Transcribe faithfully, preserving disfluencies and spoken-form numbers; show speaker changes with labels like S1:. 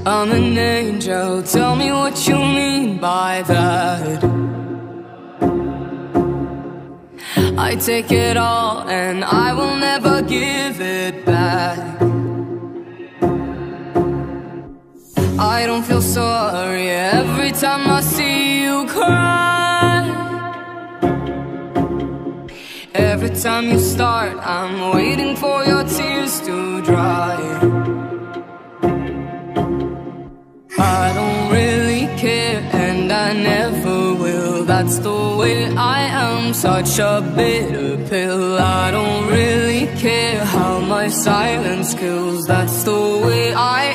S1: I'm an angel, tell me what you mean by that. I take it all and I will never give it back. I don't feel sorry every time I see you cry. Every time you start, I'm waiting for your tears to dry. I don't really care and I never will. That's the way I am, such a bitter pill. I don't really care how my silence kills. That's the way I